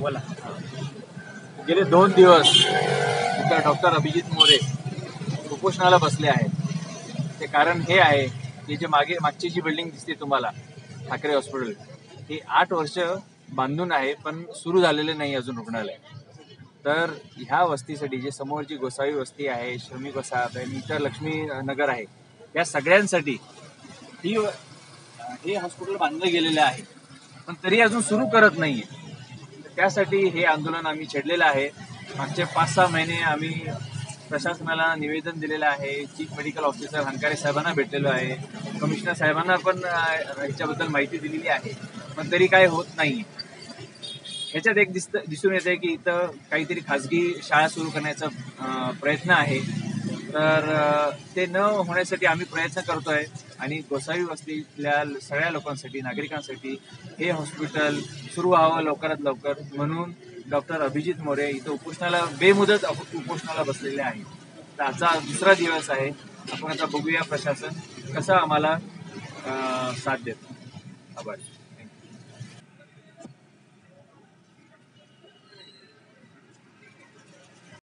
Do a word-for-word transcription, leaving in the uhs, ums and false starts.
बोला. गेले दोन दिवस इथं डॉक्टर अभिजित मोरे उपोषणाला बसले आहेत. ते कारण हे आहे की जे मागे मागची जी बिल्डिंग दिसते तुम्हाला ठाकरे हॉस्पिटल, ही आठ वर्ष बांधून आहे पण सुरू झालेले नाही अजून रुग्णालय. तर ह्या वस्तीसाठी जे समोरची गोसावी वस्ती आहे, श्रमिक वसाहत आहे, इतर लक्ष्मी नगर आहे, या सगळ्यांसाठी ही हे हॉस्पिटल बांधलं गेलेलं आहे पण तरी अजून सुरू करत नाहीये. त्यासाठी हे आंदोलन आम्ही छेडलेलं आहे. मागचे पाच सहा महिने आम्ही प्रशासनाला निवेदन दिलेलं आहे. चीफ मेडिकल ऑफिसर हंकारे साहेबांना भेटलेलो आहे. कमिशनर साहेबांना पण ह्याच्याबद्दल माहिती दिलेली आहे पण तरी काय होत नाही. ह्याच्यात एक दिसत दिसून येते की इथं काहीतरी खाजगी शाळा सुरू करण्याचा प्रयत्न आहे. तर ते न होण्यासाठी आम्ही प्रयत्न करतोय आणि गोसावी वस्तीतल्या सगळ्या लोकांसाठी, नागरिकांसाठी हे हॉस्पिटल सुरू व्हावं लवकरात लवकर म्हणून डॉक्टर अभिजित मोरे इथं उपोषणाला बेमुदत उपोषणाला बसलेले आहे. तर आजचा दुसरा दिवस आहे. आपण आता बघूया प्रशासन कसं आम्हाला साथ देतं. आभार.